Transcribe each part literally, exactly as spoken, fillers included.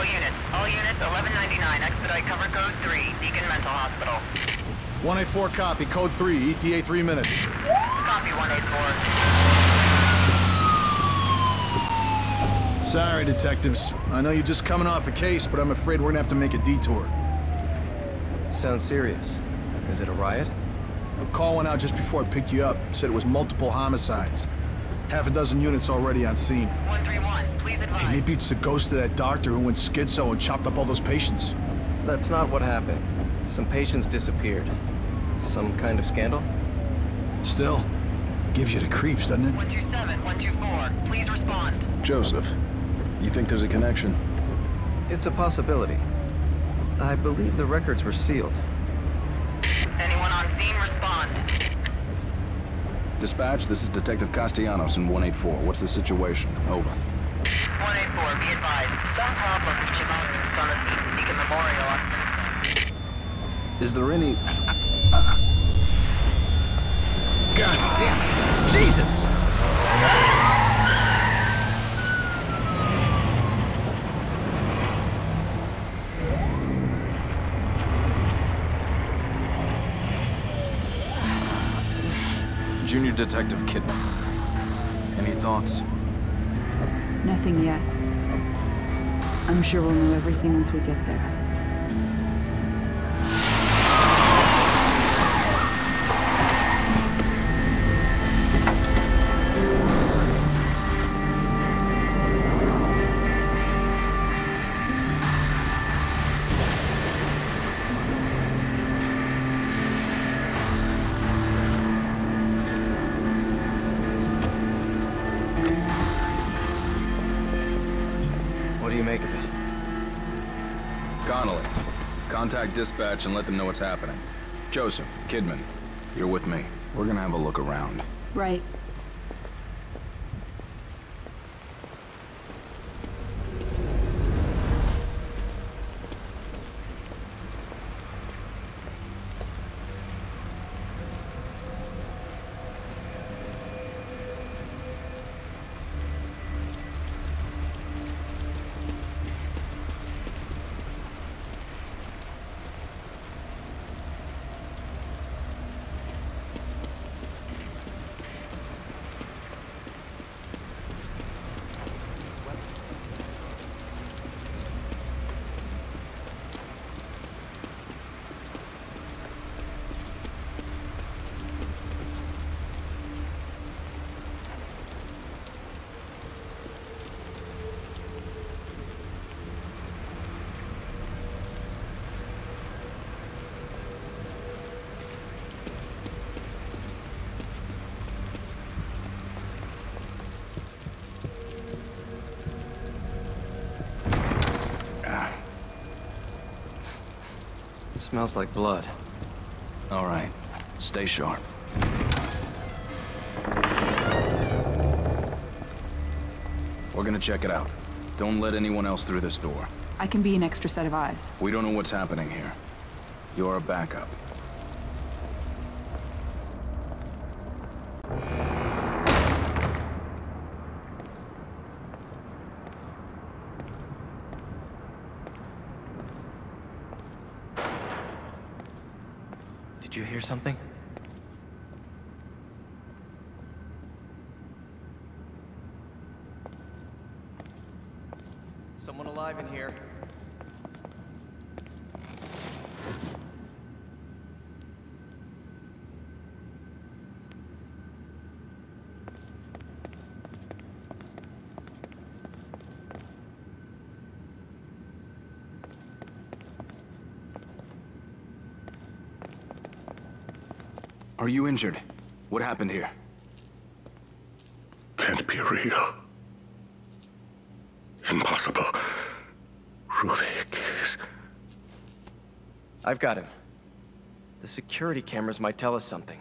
units. All units, eleven ninety-nine. Expedite cover code three. Beacon Mental Hospital. one eighty-four copy. Code three. E T A three minutes. Copy one eighty-four. Sorry, detectives. I know you're just coming off a case, but I'm afraid we're gonna have to make a detour. Sounds serious. Is it a riot? A call went out just before I picked you up. Said it was multiple homicides. Half a dozen units already on scene. one three one, please advise. Hey, maybe it's the ghost of that doctor who went schizo and chopped up all those patients. That's not what happened. Some patients disappeared. Some kind of scandal? Still, gives you the creeps, doesn't it? one two seven, one two four, please respond. Joseph, you think there's a connection? It's a possibility. I believe the records were sealed. Anyone on scene, respond. Dispatch, this is Detective Castellanos in one eighty-four. What's the situation? Over. one eighty-four, be advised. Some problem reaching out on the Beacon Memorial. Is there any... God damn it! Jesus! Junior Detective Kidman. Any thoughts? Nothing yet. I'm sure we'll know everything once we get there. What do you make of it? Connolly, contact dispatch and let them know what's happening. Joseph, Kidman, you're with me. We're gonna have a look around. Right. It smells like blood. All right, stay sharp. We're gonna check it out. Don't let anyone else through this door. I can be an extra set of eyes. We don't know what's happening here. You're a backup. Did you hear something? Someone alive in here. Are you injured? What happened here? Can't be real. Impossible. Ruvik is... I've got him. The security cameras might tell us something.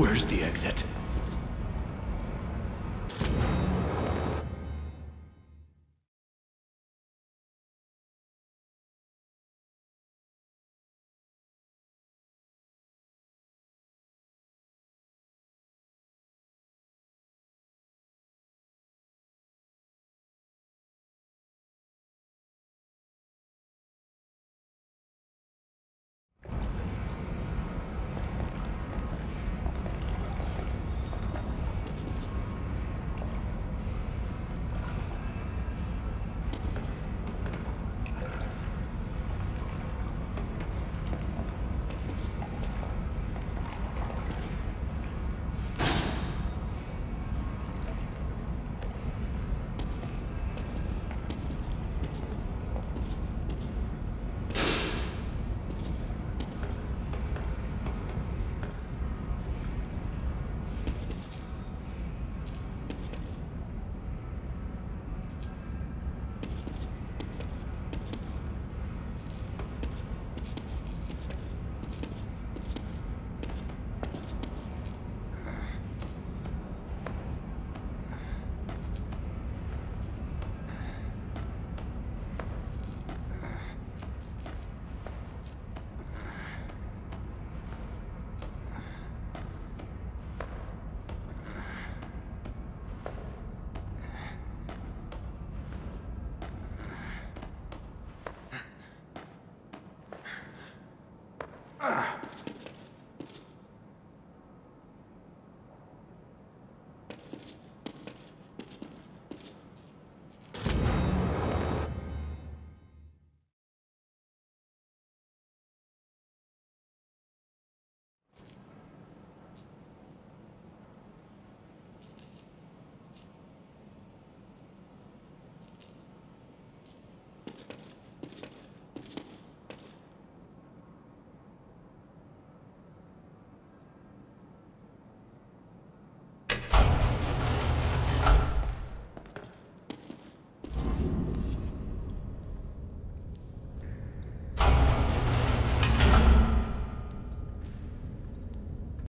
Where's the exit?